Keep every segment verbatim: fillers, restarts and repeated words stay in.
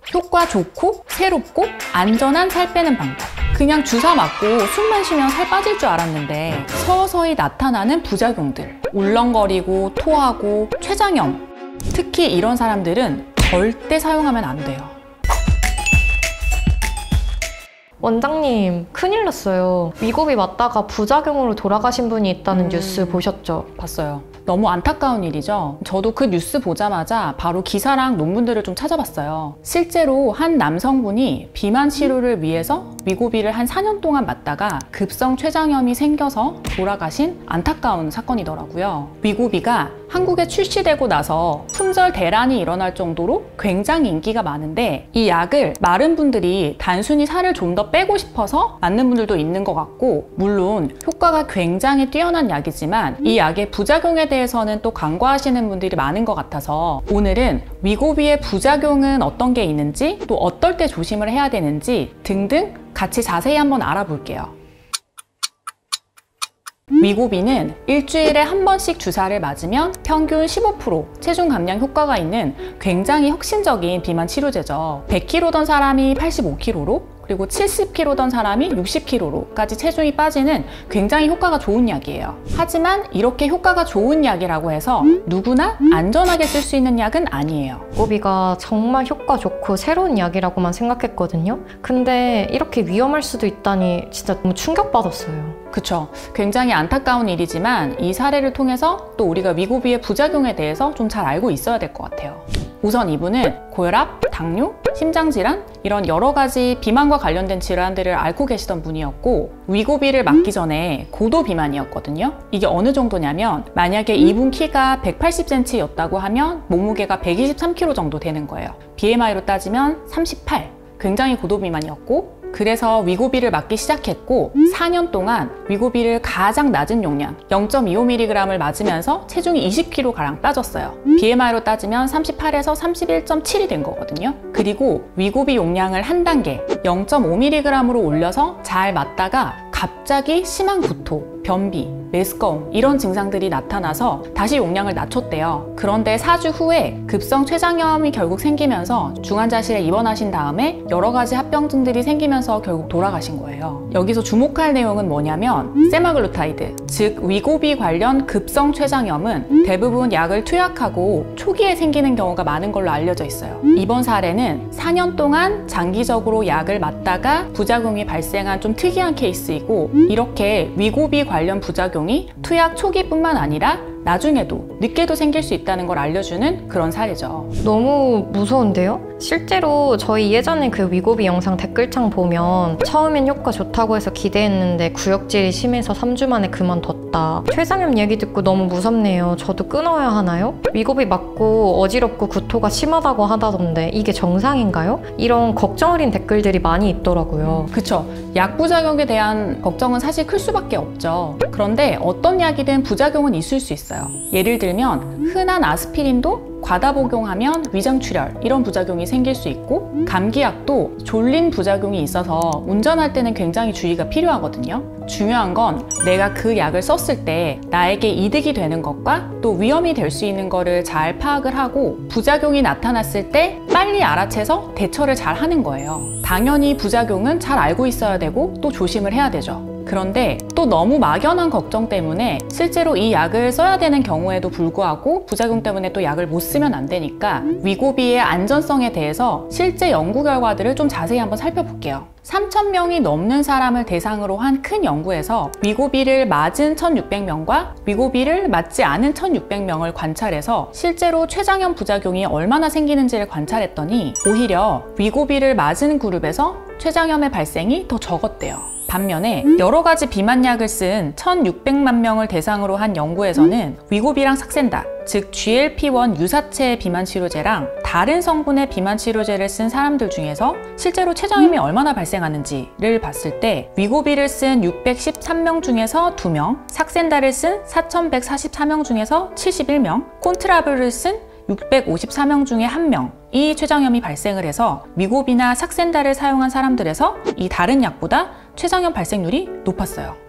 효과 좋고 새롭고 안전한 살 빼는 방법. 그냥 주사 맞고 숨만 쉬면 살 빠질 줄 알았는데 서서히 나타나는 부작용들, 울렁거리고 토하고 췌장염, 특히 이런 사람들은 절대 사용하면 안 돼요. 원장님, 큰일 났어요. 위고비 맞다가 부작용으로 돌아가신 분이 있다는 음... 뉴스 보셨죠? 봤어요. 너무 안타까운 일이죠. 저도 그 뉴스 보자마자 바로 기사랑 논문들을 좀 찾아봤어요. 실제로 한 남성분이 비만 치료를 위해서 위고비를 한 사 년 동안 맞다가 급성 췌장염이 생겨서 돌아가신 안타까운 사건이더라고요. 위고비가 한국에 출시되고 나서 품절 대란이 일어날 정도로 굉장히 인기가 많은데, 이 약을 마른 분들이 단순히 살을 좀 더 빼고 싶어서 맞는 분들도 있는 것 같고, 물론 효과가 굉장히 뛰어난 약이지만 이 약의 부작용에 대해서는 또 간과하시는 분들이 많은 것 같아서 오늘은 위고비의 부작용은 어떤 게 있는지, 또 어떨 때 조심을 해야 되는지 등등 같이 자세히 한번 알아볼게요. 위고비는 일주일에 한 번씩 주사를 맞으면 평균 십오 퍼센트 체중 감량 효과가 있는 굉장히 혁신적인 비만 치료제죠. 백 킬로그램 던 사람이 팔십오 킬로그램로, 그리고 칠십 킬로그램 던 사람이 육십 킬로그램로까지 체중이 빠지는 굉장히 효과가 좋은 약이에요. 하지만 이렇게 효과가 좋은 약이라고 해서 누구나 안전하게 쓸 수 있는 약은 아니에요. 위고비가 정말 효과 좋고 새로운 약이라고만 생각했거든요. 근데 이렇게 위험할 수도 있다니 진짜 너무 충격받았어요. 그쵸. 굉장히 안타까운 일이지만 이 사례를 통해서 또 우리가 위고비의 부작용에 대해서 좀 잘 알고 있어야 될 것 같아요. 우선 이분은 고혈압, 당뇨, 심장질환 이런 여러 가지 비만과 관련된 질환들을 앓고 계시던 분이었고, 위고비를 맞기 전에 고도 비만이었거든요. 이게 어느 정도냐면 만약에 이분 키가 백팔십 센티미터였다고 하면 몸무게가 백이십삼 킬로그램 정도 되는 거예요. 비엠아이로 따지면 삼십팔, 굉장히 고도 비만이었고, 그래서 위고비를 맞기 시작했고 사 년 동안 위고비를 가장 낮은 용량 영 점 이오 밀리그램을 맞으면서 체중이 이십 킬로그램가량 빠졌어요. 비엠아이로 따지면 삼십팔에서 삼십일 점 칠이 된 거거든요. 그리고 위고비 용량을 한 단계 영 점 오 밀리그램으로 올려서 잘 맞다가 갑자기 심한 구토, 변비, 메스꺼움 이런 증상들이 나타나서 다시 용량을 낮췄대요. 그런데 사 주 후에 급성 췌장염이 결국 생기면서 중환자실에 입원하신 다음에 여러 가지 합병증들이 생기면서 결국 돌아가신 거예요. 여기서 주목할 내용은 뭐냐면 세마글루타이드, 즉 위고비 관련 급성 췌장염은 대부분 약을 투약하고 초기에 생기는 경우가 많은 걸로 알려져 있어요. 이번 사례는 사 년 동안 장기적으로 약을 맞다가 부작용이 발생한 좀 특이한 케이스이고, 이렇게 위고비 관련 부작용이 투약 초기뿐만 아니라 나중에도 늦게도 생길 수 있다는 걸 알려주는 그런 사례죠. 너무 무서운데요? 실제로 저희 예전에 그 위고비 영상 댓글창 보면 처음엔 효과 좋다고 해서 기대했는데 구역질이 심해서 삼 주 만에 그만뒀다. 췌장염 얘기 듣고 너무 무섭네요. 저도 끊어야 하나요? 위고비 맞고 어지럽고 구토가 심하다고 하다던데 이게 정상인가요? 이런 걱정 어린 댓글들이 많이 있더라고요. 그쵸. 약 부작용에 대한 걱정은 사실 클 수밖에 없죠. 그런데 어떤 약이든 부작용은 있을 수 있어요. 예를 들면 흔한 아스피린도 과다 복용하면 위장출혈 이런 부작용이 생길 수 있고, 감기약도 졸린 부작용이 있어서 운전할 때는 굉장히 주의가 필요하거든요. 중요한 건 내가 그 약을 썼을 때 나에게 이득이 되는 것과 또 위험이 될 수 있는 거를 잘 파악을 하고 부작용이 나타났을 때 빨리 알아채서 대처를 잘 하는 거예요. 당연히 부작용은 잘 알고 있어야 되고 또 조심을 해야 되죠. 그런데 또 너무 막연한 걱정 때문에 실제로 이 약을 써야 되는 경우에도 불구하고 부작용 때문에 또 약을 못 쓰면 안 되니까 위고비의 안전성에 대해서 실제 연구 결과들을 좀 자세히 한번 살펴볼게요. 삼천 명이 넘는 사람을 대상으로 한 큰 연구에서 위고비를 맞은 천육백 명과 위고비를 맞지 않은 천육백 명을 관찰해서 실제로 췌장염 부작용이 얼마나 생기는지를 관찰했더니 오히려 위고비를 맞은 그룹에서 췌장염의 발생이 더 적었대요. 반면에 여러 가지 비만약을 쓴 천육백만 명을 대상으로 한 연구에서는 위고비랑 삭센다, 즉 지엘피 원 유사체 비만 치료제랑 다른 성분의 비만 치료제를 쓴 사람들 중에서 실제로 췌장염이 얼마나 발생하는지를 봤을 때 위고비를 쓴 육백십삼 명 중에서 두 명, 삭센다를 쓴 사천백사십사 명 중에서 칠십일 명, 콘트라브를 쓴 육백오십사 명 중에 한 명이 췌장염이 발생을 해서 위고비나 삭센다를 사용한 사람들에서 이 다른 약보다 췌장염 발생률이 높았어요.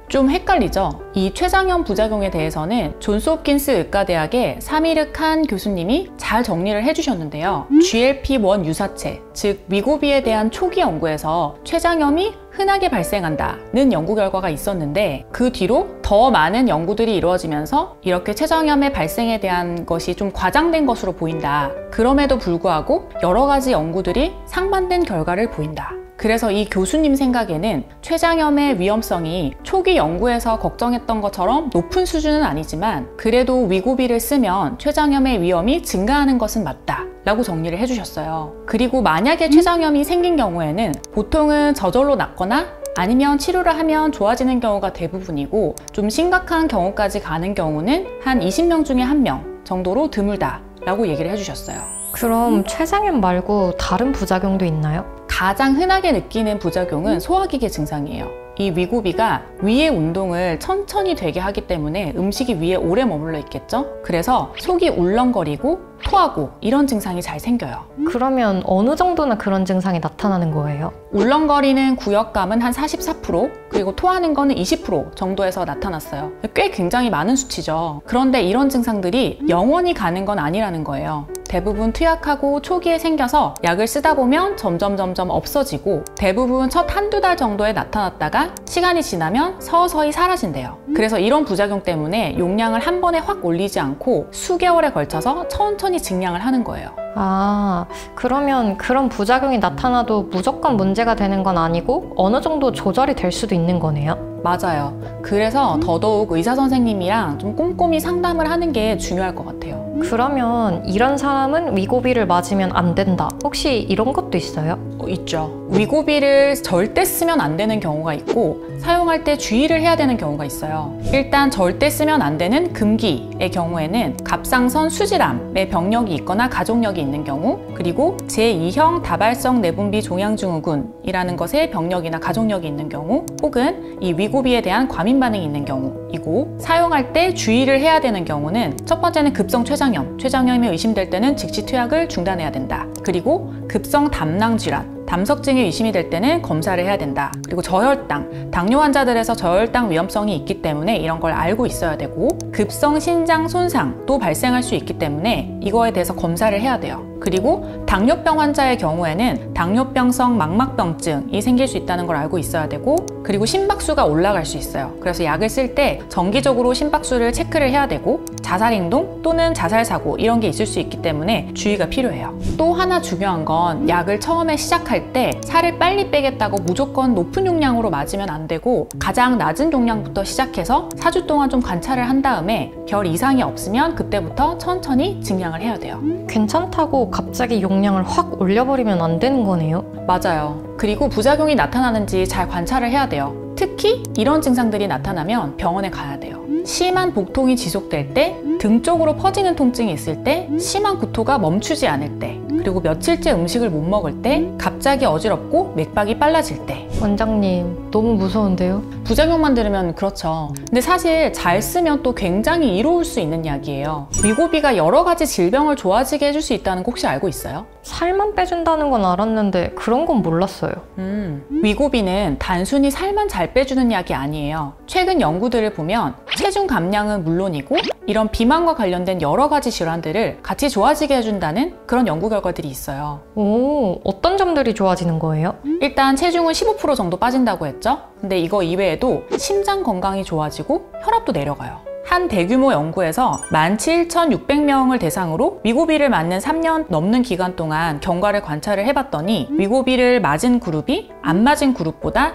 좀 헷갈리죠? 이 췌장염 부작용에 대해서는 존스 홉킨스 의과대학의 사미르칸 교수님이 잘 정리를 해주셨는데요. 지엘피 원 유사체, 즉 위고비에 대한 초기 연구에서 췌장염이 흔하게 발생한다는 연구 결과가 있었는데 그 뒤로 더 많은 연구들이 이루어지면서 이렇게 췌장염의 발생에 대한 것이 좀 과장된 것으로 보인다. 그럼에도 불구하고 여러 가지 연구들이 상반된 결과를 보인다. 그래서 이 교수님 생각에는 췌장염의 위험성이 초기 연구에서 걱정했던 것처럼 높은 수준은 아니지만 그래도 위고비를 쓰면 췌장염의 위험이 증가하는 것은 맞다 라고 정리를 해주셨어요. 그리고 만약에 췌장염이 생긴 경우에는 보통은 저절로 낫거나 아니면 치료를 하면 좋아지는 경우가 대부분이고 좀 심각한 경우까지 가는 경우는 한 이십 명 중에 한 명 정도로 드물다 라고 얘기를 해주셨어요. 그럼 췌장염 말고 다른 부작용도 있나요? 가장 흔하게 느끼는 부작용은 소화기계 증상이에요. 이 위고비가 위의 운동을 천천히 되게 하기 때문에 음식이 위에 오래 머물러 있겠죠? 그래서 속이 울렁거리고 토하고 이런 증상이 잘 생겨요. 그러면 어느 정도나 그런 증상이 나타나는 거예요? 울렁거리는 구역감은 한 사십사 퍼센트 그리고 토하는 거는 이십 퍼센트 정도에서 나타났어요. 꽤 굉장히 많은 수치죠. 그런데 이런 증상들이 영원히 가는 건 아니라는 거예요. 대부분 투약하고 초기에 생겨서 약을 쓰다 보면 점점 점점 없어지고 대부분 첫 한두 달 정도에 나타났다가 시간이 지나면 서서히 사라진대요. 그래서 이런 부작용 때문에 용량을 한 번에 확 올리지 않고 수개월에 걸쳐서 천천히 증량을 하는 거예요. 아, 그러면 그런 부작용이 나타나도 무조건 문제가 되는 건 아니고 어느 정도 조절이 될 수도 있는 거네요? 맞아요. 그래서 더더욱 의사 선생님이랑 좀 꼼꼼히 상담을 하는 게 중요할 것 같아요. 그러면 이런 사람은 위고비를 맞으면 안 된다. 혹시 이런 것도 있어요? 어, 있죠. 위고비를 절대 쓰면 안 되는 경우가 있고 사용할 때 주의를 해야 되는 경우가 있어요. 일단 절대 쓰면 안 되는 금기의 경우에는 갑상선 수질암의 병력이 있거나 가족력이 있는 경우, 그리고 제이 형 다발성 내분비 종양증후군이라는 것의 병력이나 가족력이 있는 경우, 혹은 이 위고비에 대한 과민 반응이 있는 경우이고, 사용할 때 주의를 해야 되는 경우는 첫 번째는 급성 췌장염, 췌장염이 의심될 때는 즉시 투약을 중단해야 된다. 그리고 급성 담낭 질환, 담석증이 의심이 될 때는 검사를 해야 된다. 그리고 저혈당, 당뇨 환자들에서 저혈당 위험성이 있기 때문에 이런 걸 알고 있어야 되고, 급성 신장 손상도 발생할 수 있기 때문에 이거에 대해서 검사를 해야 돼요. 그리고 당뇨병 환자의 경우에는 당뇨병성 망막병증이 생길 수 있다는 걸 알고 있어야 되고, 그리고 심박수가 올라갈 수 있어요. 그래서 약을 쓸 때 정기적으로 심박수를 체크를 해야 되고, 자살행동 또는 자살사고 이런 게 있을 수 있기 때문에 주의가 필요해요. 또 하나 중요한 건 약을 처음에 시작할 때 살을 빨리 빼겠다고 무조건 높은 용량으로 맞으면 안 되고, 가장 낮은 용량부터 시작해서 사 주 동안 좀 관찰을 한 다음에 별 이상이 없으면 그때부터 천천히 증량을 해야 돼요. 괜찮다고 갑자기 용량을 확 올려버리면 안 되는 거네요? 맞아요. 그리고 부작용이 나타나는지 잘 관찰을 해야 돼요. 특히 이런 증상들이 나타나면 병원에 가야 돼요. 심한 복통이 지속될 때, 등 쪽으로 퍼지는 통증이 있을 때, 심한 구토가 멈추지 않을 때, 그리고 며칠째 음식을 못 먹을 때, 갑자기 어지럽고 맥박이 빨라질 때. 원장님, 너무 무서운데요? 부작용만 들으면 그렇죠. 근데 사실 잘 쓰면 또 굉장히 이로울 수 있는 약이에요. 위고비가 여러 가지 질병을 좋아지게 해줄 수 있다는 거 혹시 알고 있어요? 살만 빼준다는 건 알았는데 그런 건 몰랐어요. 음, 위고비는 단순히 살만 잘 빼주는 약이 아니에요. 최근 연구들을 보면 체중 감량은 물론이고 이런 비만과 관련된 여러 가지 질환들을 같이 좋아지게 해준다는 그런 연구 결과들이 있어요. 오, 어떤 점들이 좋아지는 거예요? 일단 체중은 십오 퍼센트 정도 빠진다고 했죠? 근데 이거 이외에도 심장 건강이 좋아지고 혈압도 내려가요. 한 대규모 연구에서 만 칠천육백 명을 대상으로 위고비를 맞는 삼 년 넘는 기간 동안 경과를 관찰을 해봤더니 위고비를 맞은 그룹이 안 맞은 그룹보다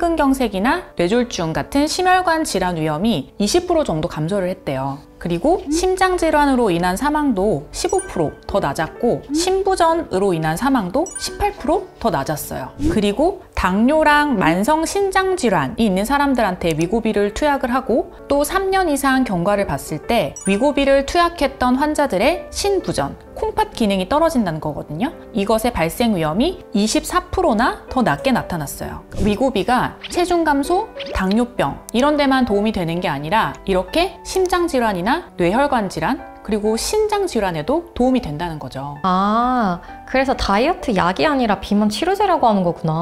심근경색이나 뇌졸중 같은 심혈관 질환 위험이 이십 퍼센트 정도 감소를 했대요. 그리고 심장질환으로 인한 사망도 십오 퍼센트 더 낮았고, 심부전으로 인한 사망도 십팔 퍼센트 더 낮았어요. 그리고 당뇨랑 만성 신장질환이 있는 사람들한테 위고비를 투약을 하고, 또 삼 년 이상 경과를 봤을 때 위고비를 투약했던 환자들의 신부전, 콩팥 기능이 떨어진다는 거거든요. 이것의 발생 위험이 이십사 퍼센트나 더 낮게 나타났어요. 위고비가 체중 감소, 당뇨병 이런 데만 도움이 되는 게 아니라 이렇게 심장질환이나 뇌혈관 질환, 그리고 신장 질환에도 도움이 된다는 거죠. 아, 그래서 다이어트 약이 아니라 비만 치료제라고 하는 거구나.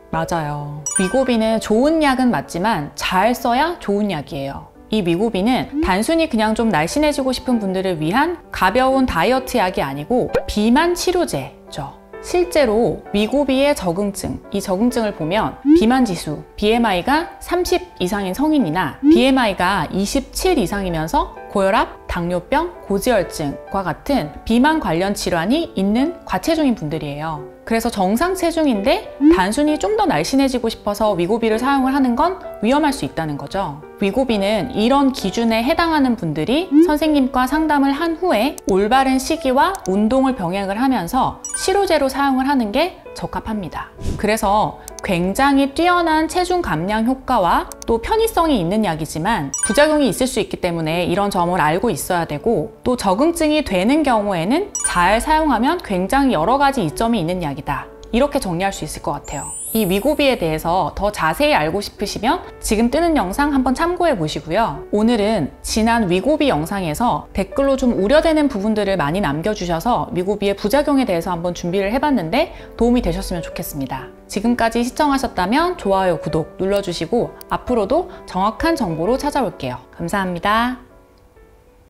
맞아요. 위고비는 좋은 약은 맞지만 잘 써야 좋은 약이에요. 이 위고비는 단순히 그냥 좀 날씬해지고 싶은 분들을 위한 가벼운 다이어트 약이 아니고 비만 치료제죠. 실제로 위고비의 적응증, 이 적응증을 보면 비만 지수, 비엠아이가 삼십 이상인 성인이나 비엠아이가 이십칠 이상이면서 고혈압, 당뇨병, 고지혈증과 같은 비만 관련 질환이 있는 과체중인 분들이에요. 그래서 정상 체중인데 단순히 좀 더 날씬해지고 싶어서 위고비를 사용을 하는 건 위험할 수 있다는 거죠. 위고비는 이런 기준에 해당하는 분들이 선생님과 상담을 한 후에 올바른 시기와 운동을 병행을 하면서 치료제로 사용을 하는 게 적합합니다. 그래서 굉장히 뛰어난 체중 감량 효과와 또 편의성이 있는 약이지만 부작용이 있을 수 있기 때문에 이런 점을 알고 있어야 되고, 또 적응증이 되는 경우에는 잘 사용하면 굉장히 여러 가지 이점이 있는 약이다, 이렇게 정리할 수 있을 것 같아요. 이 위고비에 대해서 더 자세히 알고 싶으시면 지금 뜨는 영상 한번 참고해 보시고요. 오늘은 지난 위고비 영상에서 댓글로 좀 우려되는 부분들을 많이 남겨주셔서 위고비의 부작용에 대해서 한번 준비를 해봤는데 도움이 되셨으면 좋겠습니다. 지금까지 시청하셨다면 좋아요, 구독 눌러주시고 앞으로도 정확한 정보로 찾아올게요. 감사합니다.